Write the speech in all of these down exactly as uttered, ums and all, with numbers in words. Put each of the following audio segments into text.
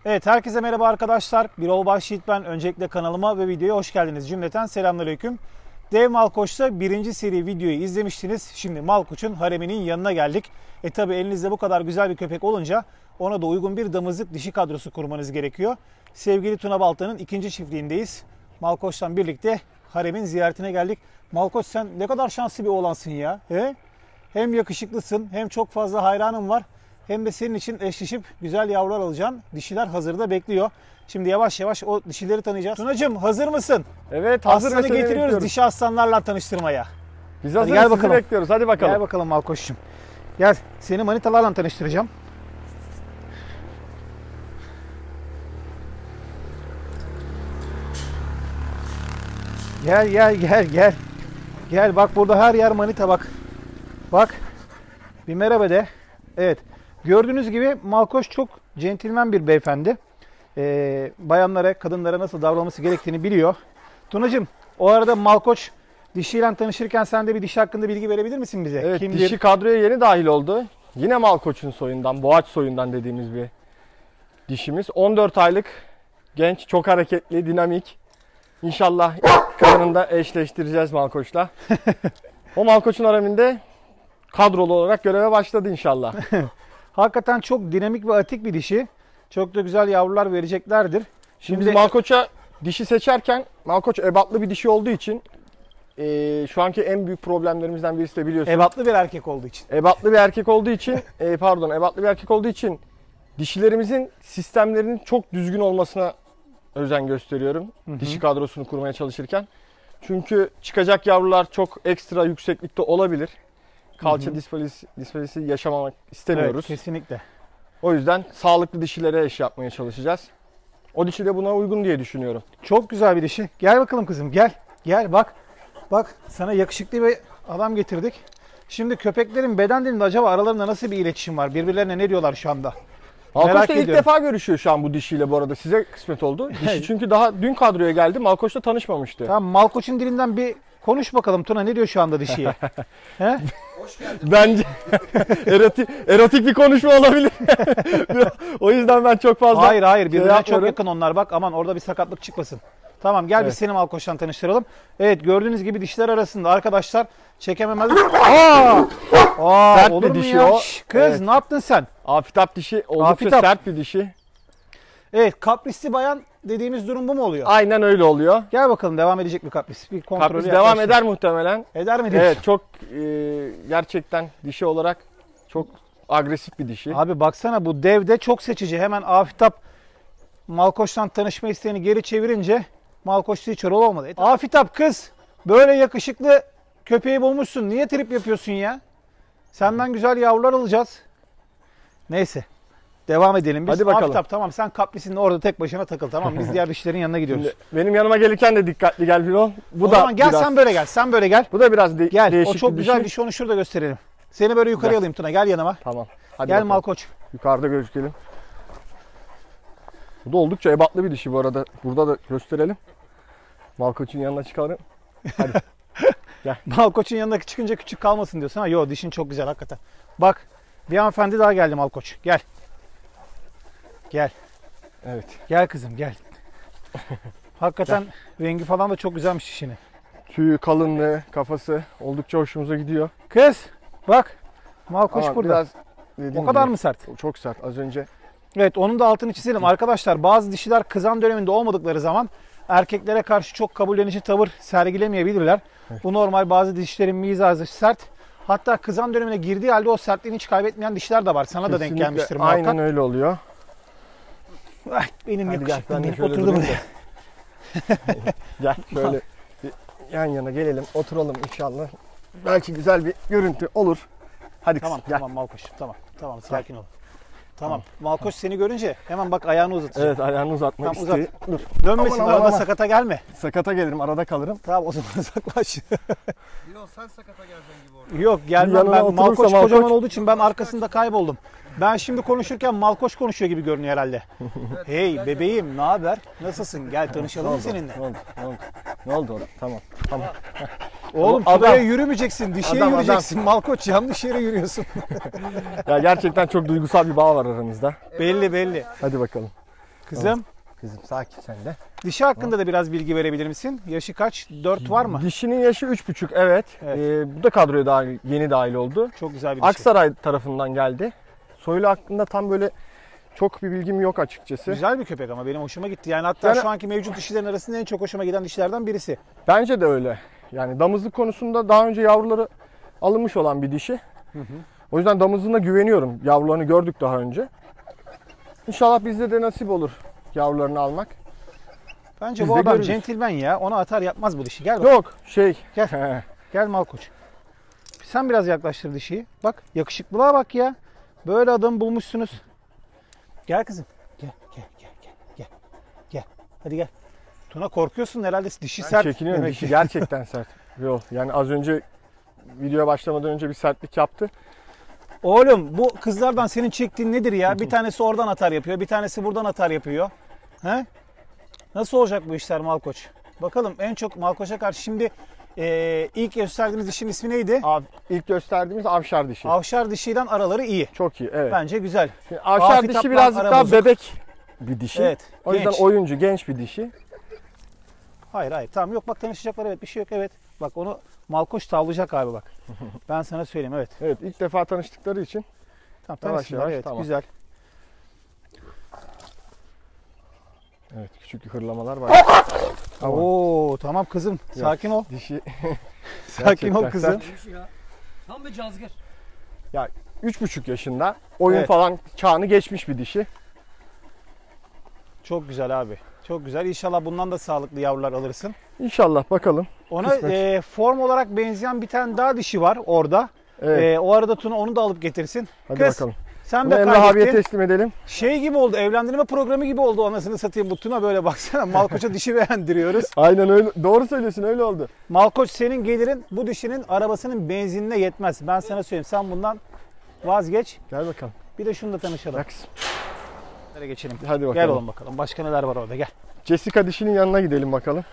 Evet, herkese merhaba arkadaşlar. Birol Başyiğit ben. Öncelikle kanalıma ve videoya hoş geldiniz. Cümleten selamünaleyküm. Dev Malkoç'ta birinci seri videoyu izlemiştiniz. Şimdi Malkoç'un hareminin yanına geldik. E tabi elinizde bu kadar güzel bir köpek olunca ona da uygun bir damızlık dişi kadrosu kurmanız gerekiyor. Sevgili Tuna Balta'nın ikinci çiftliğindeyiz. Malkoç'tan birlikte haremin ziyaretine geldik. Malkoç, sen ne kadar şanslı bir oğlansın ya. He? Hem yakışıklısın, hem çok fazla hayranın var. Hem de senin için eşleşip güzel yavrular alacaksın. Dişiler hazırda bekliyor. Şimdi yavaş yavaş o dişileri tanıyacağız. Tunacığım, hazır mısın? Evet, hazır. Aslanı getiriyoruz bekliyoruz. Dişi aslanlarla tanıştırmaya. Biz hazırız, gel bakalım. Bekliyoruz. Hadi bakalım. Gel bakalım Malkoç'cum. Gel, seni manitalarla tanıştıracağım. Gel gel gel gel. Gel bak, burada her yer manita bak. Bak. Bir merhaba de. Evet. Gördüğünüz gibi Malkoç çok centilmen bir beyefendi. Ee, bayanlara, kadınlara nasıl davranması gerektiğini biliyor. Tunacığım, o arada Malkoç dişiyle tanışırken sen de bir dişi hakkında bilgi verebilir misin bize? Evet, Kimdir? Dişi kadroya yeni dahil oldu. Yine Malkoç'un soyundan, Boğaç soyundan dediğimiz bir dişimiz. on dört aylık genç, çok hareketli, dinamik. İnşallah kadınında eşleştireceğiz Malkoç'la. O Malkoç'un hareminde kadrolu olarak göreve başladı inşallah. Hakikaten çok dinamik ve atik bir dişi. Çok da güzel yavrular vereceklerdir. Şimdi biz Malkoç'a dişi seçerken, Malkoç ebatlı bir dişi olduğu için e, şu anki en büyük problemlerimizden birisi de biliyorsun. Ebatlı bir erkek olduğu için. Ebatlı bir erkek olduğu için, e, pardon, ebatlı bir erkek olduğu için dişilerimizin sistemlerinin çok düzgün olmasına özen gösteriyorum. Hı hı. Dişi kadrosunu kurmaya çalışırken. Çünkü çıkacak yavrular çok ekstra yükseklikte olabilir. Kalça displazisi, displazisi yaşamamak istemiyoruz. Evet, kesinlikle. O yüzden sağlıklı dişilere eş yapmaya çalışacağız. O dişi de buna uygun diye düşünüyorum. Çok güzel bir dişi. Gel bakalım kızım, gel. Gel bak. Bak, sana yakışıklı bir adam getirdik. Şimdi köpeklerin beden dilinde acaba aralarında nasıl bir iletişim var? Birbirlerine ne diyorlar şu anda? Malkoç'ta ilk defa görüşüyor şu an bu dişiyle bu arada. Size kısmet oldu. Dişi çünkü daha dün kadroya geldi. Malkoç'ta tanışmamıştı. Tamam, Malkoç'un dilinden bir konuş bakalım Tuna, ne diyor şu anda dişiye? He? Hoş geldin. Bence erotik, erotik bir konuşma olabilir. O yüzden ben çok fazla... Hayır hayır, birbirine şey çok yakın onlar, bak aman orada bir sakatlık çıkmasın. Tamam, gel evet. Biz seni Malkoç'tan tanıştıralım. Evet, gördüğünüz gibi dişler arasında arkadaşlar çekememezlik. Aa! Aa, sert olur bir mu dişi ya? o. Şş, kız evet. Ne yaptın sen? Afitap dişi, oldukça Afitap. Sert bir dişi. Evet, kaprisli bayan dediğimiz durum bu mu oluyor? Aynen öyle oluyor. Gel bakalım, devam edecek mi kapris? Bir kontrolü Kapris devam eder muhtemelen. Eder mi diyorsun? Evet, çok e, gerçekten dişi olarak çok agresif bir dişi. Abi baksana, bu dev de çok seçici. Hemen Afitap Malkoç'tan tanışma isteğini geri çevirince Malkoç'ta hiç rol olmadı. E, Afitap kız, böyle yakışıklı köpeği bulmuşsun. Niye trip yapıyorsun ya? Senden güzel yavrular alacağız. Neyse. Devam edelim biz. Hadi bakalım. Afitap, tamam, sen kaprisinde orada tek başına takıl, tamam. Biz diğer dişlerin yanına gidiyoruz. Şimdi benim yanıma gelirken de dikkatli gel Birol. Bu o da zaman gel biraz... sen böyle gel. Sen böyle gel. Bu da biraz de gel. değişik O çok bir güzel dişi. bir şey, onu şurada gösterelim. Seni böyle yukarı Gel. alayım Tuna. Gel yanıma. Tamam. Hadi gel bakalım. Malkoç. Yukarıda gözükelim. Bu da oldukça ebatlı bir dişi bu arada. Burada da gösterelim. Malkoç'un yanına çıkalım. Hadi. Gel. Malkoç'un yanına çıkınca küçük kalmasın diyorsun ha. Yo, dişin çok güzel hakikaten. Bak, bir hanımefendi daha geldi Malkoç. Gel. Gel. Evet. Gel kızım gel. Hakikaten gel. Rengi falan da çok güzelmiş dişinin. Tüyü, kalınlığı, kafası oldukça hoşumuza gidiyor. Kız bak, Malkoç ama burada. Biraz o kadar gibi, mı sert? Çok sert az önce. Evet, onun da altını çizelim. Arkadaşlar, bazı dişiler kızan döneminde olmadıkları zaman erkeklere karşı çok kabullenici tavır sergilemeyebilirler. Evet. Bu normal, bazı dişlerin mizacı sert. Hatta kızan dönemine girdiği halde o sertliğini hiç kaybetmeyen dişler de var. Sana kesinlikle da denk gelmiştir muhakkak. Aynen öyle oluyor. Ay, benim yakışıklım gel, oturdu buraya. Gel şöyle yan yana gelelim, oturalım inşallah. Belki güzel bir görüntü olur. Hadi tamam, kızım, gel. Tamam Malkoç, tamam. Tamam, sakin ol. Tamam. Tamam. Malkoç seni görünce hemen bak ayağını uzatacak. Evet, ayağını uzatmak tamam, istiyor. Uzat. Dur. Dönmesin, aman, arada aman. sakata gelme. Sakata gelirim, arada kalırım. Tamam, o zaman uzaklaş. Yok, sen sakata geleceksin gibi orada. Yok, gelmem ben. Malkoç Malkoç kocaman olduğu için ben arkasında kayboldum. Ben şimdi konuşurken Malkoç konuşuyor gibi görünüyor herhalde. Evet, hey bebeğim, ne haber? Nasılsın? Gel tanışalım mı seninle? Ne oldu? Ne oldu? Ne oldu orada? Tamam. Tamam. Oğlum adam, şuraya yürümeyeceksin, dişiye adam, yürüyeceksin. Adam. Malkoç, yanlış yere yürüyorsun. Ya gerçekten çok duygusal bir bağ var aramızda. Belli belli. Hadi bakalım. Kızım. Tamam. Kızım sakin sen de. Dişi hakkında da biraz bilgi verebilir misin? Yaşı kaç? dört var mı? Dişinin yaşı üç buçuk, evet. Evet. Ee, bu da kadroya dahil, yeni dahil oldu. Çok güzel bir dişi. Aksaray tarafından geldi. Soylu hakkında tam böyle çok bir bilgim yok açıkçası. Güzel bir köpek ama benim hoşuma gitti. Yani hatta Yani- şu anki mevcut dişilerin arasında en çok hoşuma giden dişilerden birisi. Bence de öyle. Yani damızlık konusunda daha önce yavruları alınmış olan bir dişi. O yüzden damızlığına güveniyorum. Yavrularını gördük daha önce. İnşallah bizde de nasip olur yavrularını almak. Bence Biz bu de adam görürüz. centilmen ya. Ona atar yapmaz bu dişi. Gel bak. Yok şey. Gel. Gel Malkoç. Sen biraz yaklaştır dişiyi. Bak yakışıklılığa bak ya. Böyle adam bulmuşsunuz. Gel kızım. Gel gel gel gel gel. Gel. Hadi gel. Tuna korkuyorsun herhalde, dişi Ben sert. çekiniyorum. demek Dişi ki. gerçekten sert. Yok yani az önce videoya başlamadan önce bir sertlik yaptı. Oğlum bu kızlardan senin çektiğin nedir ya? Bir tanesi oradan atar yapıyor, bir tanesi buradan atar yapıyor. He? Nasıl olacak bu işler Malkoç? Bakalım en çok Malkoç'a karşı şimdi e, ilk gösterdiğimiz dişin ismi neydi? Av, ilk gösterdiğimiz avşar dişi. Avşar dişiyle araları iyi. Çok iyi, evet. Bence güzel. Şimdi avşar Afit dişi Aplan birazcık ara daha bozuk. bebek bir dişi. Evet, O yüzden genç. oyuncu, genç bir dişi. Hayır hayır tamam, yok bak tanışacaklar, evet bir şey yok, evet. Bak onu Malkoç tavlayacak abi bak. Ben sana söyleyeyim, evet. Evet, ilk defa tanıştıkları için. Tamam Yavaş tanışsınlar, yavaş, evet tamam. güzel. Evet, küçük hırlamalar var. Tamam. Oo tamam kızım, sakin ol. Dişi Sakin ol gerçekten kızım. sert. Neymiş ya? Tam bir cazgır. üç buçuk yaşında. Oyun Evet. falan çağını geçmiş bir dişi. Çok güzel abi. Çok güzel. İnşallah bundan da sağlıklı yavrular alırsın. İnşallah bakalım. Ona Kısmet. e, form olarak benzeyen bir tane daha dişi var orada. Evet. E, o arada Tuna onu da alıp getirsin. Hadi Kız bakalım. sen Bunu de Emrah abiye kaydettin. teslim edelim. Şey gibi oldu, evlendirme programı gibi oldu anasını satayım bu Tuna, böyle baksana. Malkoç'a dişi beğendiriyoruz. Aynen öyle. Doğru söylüyorsun, öyle oldu. Malkoç senin gelirin bu dişinin arabasının benzinine yetmez. Ben sana söyleyeyim, sen bundan vazgeç. Gel bakalım. Bir de şunu da tanışalım. Bak. Nereye geçelim? Hadi bakalım. Gel oğlum bakalım. Başka neler var orada, gel. Jessica dişinin yanına gidelim bakalım.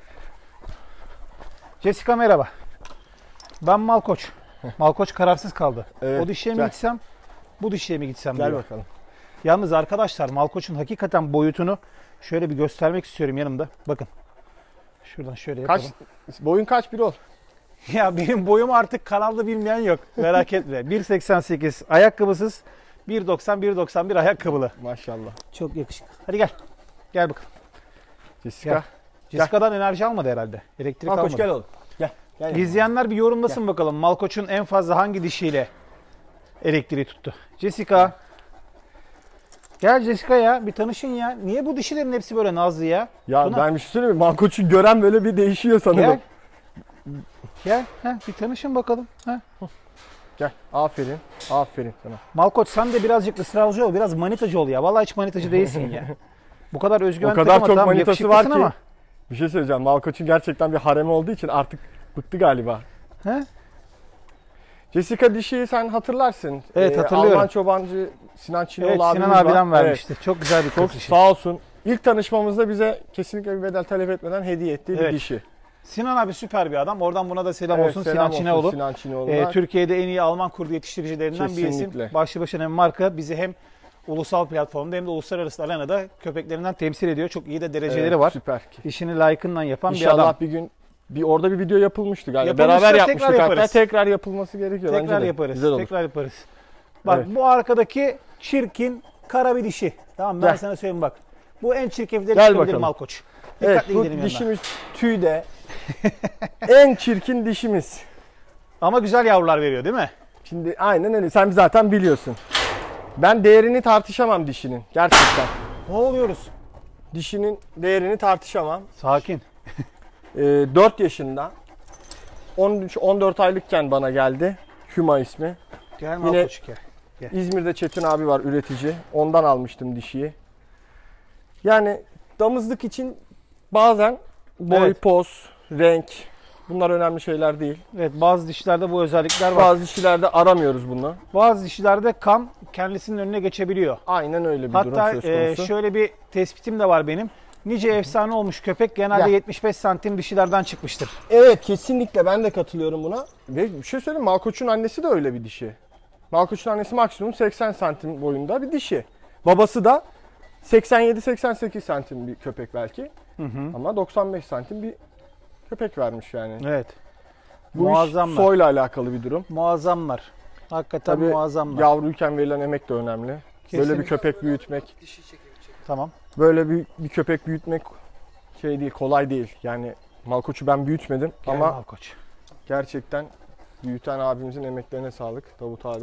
Jessica merhaba. Ben Malkoç. Malkoç kararsız kaldı. Evet, O dişiye mi gel. gitsem, bu dişiye mi gitsem Gel diyor. bakalım. Yalnız arkadaşlar Malkoç'un hakikaten boyutunu şöyle bir göstermek istiyorum yanımda. Bakın. Şuradan şöyle Kaç yapalım. boyun kaç bir ol? Ya benim boyumu artık kanalda bilmeyen yok. Merak etme. bir seksen sekiz ayakkabısız, bir doksan bir doksan bir ayakkabılı. Maşallah. Çok yakışıklı. Hadi gel. Gel bakalım. Jessica. Gel. Jessica'dan enerji almadı herhalde. Elektrik Malkoç almadı. gel oğlum. Gel. Gel. İzleyenler bir yorumlasın bakalım. Malkoç'un en fazla hangi dişiyle elektriği tuttu? Jessica. Gel Jessica ya, bir tanışın ya. Niye bu dişilerin hepsi böyle nazlı ya? Ya Tuna, ben bir şey söyleyeyim mi? Malkoç'u gören böyle bir değişiyor sanırım. Gel. Gel. Heh, bir tanışın bakalım. Heh. Gel. Aferin. Aferin sana. Malkoç sen de birazcık ısrarcı ol. Biraz manitacı ol ya. Vallahi hiç manitacı değilsin ya. Bu kadar özgüven O kadar takama, çok tamam, manitası var yakışıklısın ki. ama. Bir şey söyleyeceğim. Malkoç'un gerçekten bir haremi olduğu için artık bıktı galiba. He? Jessica dişiyi sen hatırlarsın. Evet, hatırlıyorum. Alman çobancı Sinan Çinoğlu Evet, abimiz Sinan var. abiden Evet. vermişti. Çok güzel bir Çok kız dişi. sağ olsun. İlk tanışmamızda bize kesinlikle bir bedel talep etmeden hediye ettiği Evet. bir dişi. Sinan abi süper bir adam. Oradan buna da selam Evet, olsun. selam Sinan olsun Çineoğlu. Sinan Çinoğlu'na. Ee, Türkiye'de en iyi Alman kurdu yetiştiricilerinden bir isim. Kesinlikle. Başlı başına bir marka. Bizi hem ulusal platformda hem de uluslararası arenada köpeklerinden temsil ediyor. Çok iyi de dereceleri Evet, var. Süper. İşini layıkından yapan bir İnşallah adam. bir gün bir orada bir video yapılmıştı galiba. Yapılmışsa Beraber tekrar yapmıştık hatta. yaparız. Tekrar yapılması gerekiyor bence Tekrar de. yaparız. Güzel olur. Tekrar yaparız. Bak Evet. bu arkadaki çirkin kara bir dişi. Tamam ben Gel. sana söyleyeyim bak. Bu en çirkefleri Gel çıkabilir bakalım. Malkoç. Evet, Dikkatli bu gidelim yanına. dişimiz tüyde en çirkin dişimiz. Ama güzel yavrular veriyor değil mi? Şimdi aynen öyle. Sen zaten biliyorsun. Ben değerini tartışamam dişinin. Gerçekten. Ne oluyoruz? Dişinin değerini tartışamam. Sakin. Ee, dört yaşında. on üç on dört aylıkken bana geldi. Hüma ismi. Gel Yine- Malkoç gel. İzmir'de Çetin abi var, üretici. Ondan almıştım dişiyi. Yani damızlık için bazen boy, Evet. poz, renk bunlar önemli şeyler değil. Evet, bazı dişlerde bu özellikler var. Bazı dişilerde aramıyoruz bunu. Bazı dişlerde kan kendisinin önüne geçebiliyor. Aynen öyle bir Hatta durum söz e, konusu. şöyle bir tespitim de var benim. Nice efsane olmuş köpek genelde Gel. yetmiş beş santim dişilerden çıkmıştır. Evet, kesinlikle ben de katılıyorum buna. Ve bir şey söyleyeyim, Malkoç'un annesi de öyle bir dişi. Malkoç'un annesi maksimum seksen santim boyunda bir dişi. Babası da seksen yedi seksen sekiz santim bir köpek belki. Hı hı. Ama doksan beş santim bir köpek vermiş yani. Evet. Bu Muazzamlar. iş soyla alakalı bir durum. Muazzamlar. Hakikaten Tabii muazzamlar. yavruyken verilen emek de önemli. Kesin. Böyle bir köpek büyütmek, Dişi çekebilecek. Tamam. böyle bir, bir köpek büyütmek şey değil, kolay değil. Yani Malkoç'u ben büyütmedim Gel ama Malkoç. gerçekten büyüten abimizin emeklerine sağlık Davut abi.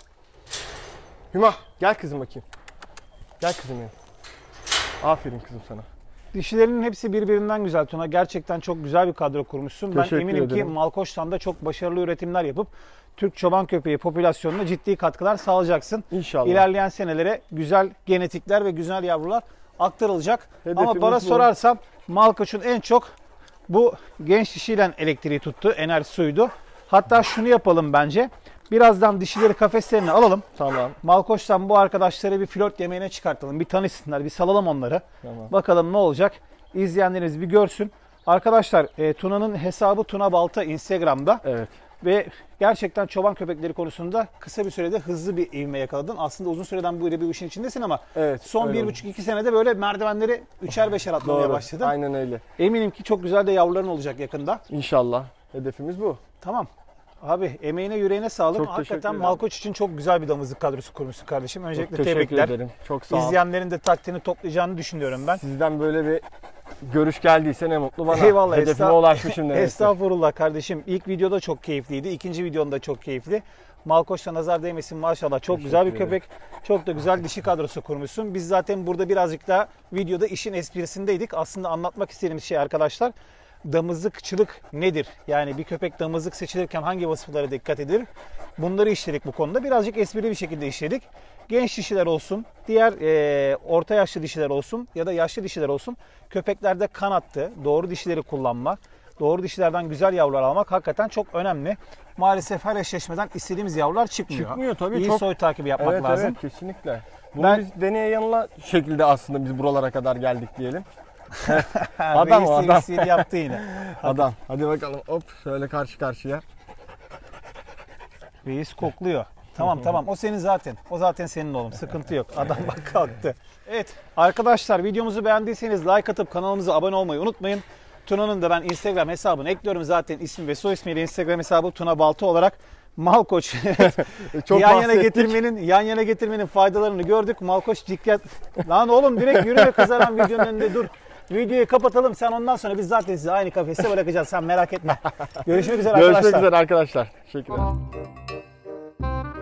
Hüma gel kızım bakayım. Gel kızım benim. Aferin kızım sana. Dişilerinin hepsi birbirinden güzel Tuna. Gerçekten çok güzel bir kadro kurmuşsun. Ben Teşekkür eminim ki ederim. Malkoç'tan da çok başarılı üretimler yapıp Türk çoban köpeği popülasyonuna ciddi katkılar sağlayacaksın. İnşallah. İlerleyen senelere güzel genetikler ve güzel yavrular aktarılacak. Hedefimiz Ama bana bu. sorarsam Malkoç'un en çok bu genç dişiyle elektriği tuttu. Enerji suydu. Hatta şunu yapalım bence. Birazdan dişileri kafeslerine alalım. Tamam. Malkoç'tan bu arkadaşları bir flört yemeğine çıkartalım. Bir tanışsınlar, bir salalım onları. Tamam. Bakalım ne olacak. İzleyenleriniz bir görsün. Arkadaşlar e, Tuna'nın hesabı Tuna Balta Instagram'da. Evet. Ve gerçekten çoban köpekleri konusunda kısa bir sürede hızlı bir ivme yakaladın. Aslında uzun süreden böyle bir işin içindesin ama Evet. son öyle bir oldu. buçuk iki senede böyle merdivenleri üçer beşer atlamaya Doğru. başladın. Aynen öyle. Eminim ki çok güzel de yavruların olacak yakında. İnşallah. Hedefimiz bu. Tamam. Abi emeğine yüreğine sağlık. Çok teşekkür Hakikaten ederim. Malkoç için çok güzel bir damızlık kadrosu kurmuşsun kardeşim. Öncelikle Çok teşekkür tebrikler. ederim. Çok sağ ol. İzleyenlerin de takdirini toplayacağını düşünüyorum ben. Sizden böyle bir görüş geldiyse ne mutlu bana. Eyvallah. Hedefime estağ- ulaşmışım demektir. Estağfurullah kardeşim. İlk videoda çok keyifliydi. İkinci videonda çok keyifli. Malkoç'ta nazar değmesin maşallah. Çok güzel bir Teşekkür köpek. Çok da güzel dişi kadrosu kurmuşsun. Biz zaten burada birazcık daha videoda işin esprisindeydik. Aslında anlatmak istediğimiz şey arkadaşlar, damızlıkçılık nedir? Yani bir köpek damızlık seçilirken hangi vasıflara dikkat edilir? Bunları işledik bu konuda. Birazcık esprili bir şekilde işledik. Genç dişiler olsun, diğer e, orta yaşlı dişiler olsun ya da yaşlı dişiler olsun. Köpeklerde kanattı, doğru dişileri kullanmak, doğru dişilerden güzel yavrular almak hakikaten çok önemli. Maalesef her eşleşmeden istediğimiz yavrular çıkmıyor. Çıkmıyor tabii. İyi çok... soy takibi yapmak evet, lazım. Evet kesinlikle. Bunu Ben- biz deneye yanıla şekilde aslında biz buralara kadar geldik diyelim. Ha, Adam reis o, adam. reisliğini yaptı yine. Adam. Hadi bakalım hop şöyle karşı karşıya. Reis kokluyor. Tamam tamam o senin zaten. O zaten senin oğlum. Sıkıntı yok. Adam bak kalktı. Evet arkadaşlar videomuzu beğendiyseniz like atıp kanalımıza abone olmayı unutmayın. Tuna'nın da ben Instagram hesabını ekliyorum. Zaten isim ve soy ismiyle Instagram hesabı Tuna Balta olarak. Malkoç Çok yan yana bahsettik. getirmenin yan yana getirmenin faydalarını gördük. Malkoç dikkat. Lan oğlum direkt yürüme kızaran videonun önünde dur. Videoyu kapatalım. Sen ondan sonra biz zaten sizi aynı kafeste bırakacağız. Sen merak etme. Görüşmek üzere arkadaşlar. Görüşmek üzere arkadaşlar. Teşekkür ederim.